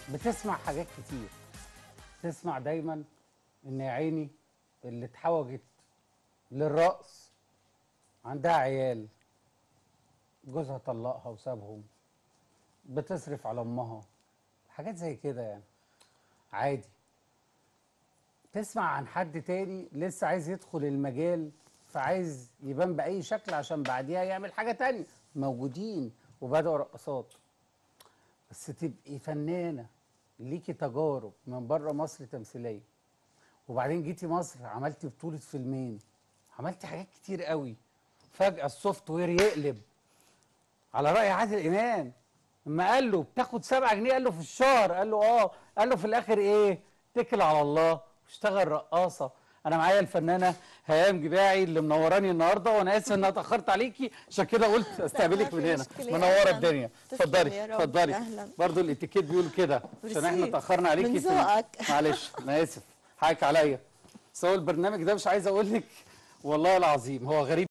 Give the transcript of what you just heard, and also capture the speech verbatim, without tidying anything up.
بتسمع حاجات كتير. تسمع دايما ان يا عيني اللي اتحوجت للرقص عندها عيال، جوزها طلقها وسابهم، بتصرف على امها، حاجات زي كده يعني عادي. تسمع عن حد تاني لسه عايز يدخل المجال، فعايز يبان بأي شكل عشان بعديها يعمل حاجة تانية. موجودين وبدأوا رقصات. بس تبقي فنانة ليكي تجارب من بره مصر تمثيلية، وبعدين جيتي مصر عملتي بطولة فيلمين، عملتي حاجات كتير قوي. فجأة السوفت وير يقلب على رأي عادل إمام لما قال له بتاخد سبعة جنيه، قال له في الشهر، قال له اه، قال له في الآخر إيه؟ اتكل على الله واشتغل رقاصة. أنا معايا الفنانة هيام جباعي اللي منوراني النهارده، وأنا آسف إن أنا اتأخرت عليكي، عشان كده قلت لا ما استقبلك من في هنا. مشكلة. منورة أهلاً. الدنيا. تسلم اتفضلي يا رب. اتفضلي. أهلاً. برضه الاتيكيت بيقول كده عشان احنا ميرسي. اتأخرنا عليكي من في ال- ذوقك. معلش أنا آسف، حقك عليا. بس هو البرنامج ده مش عايز أقول لك والله العظيم هو غريب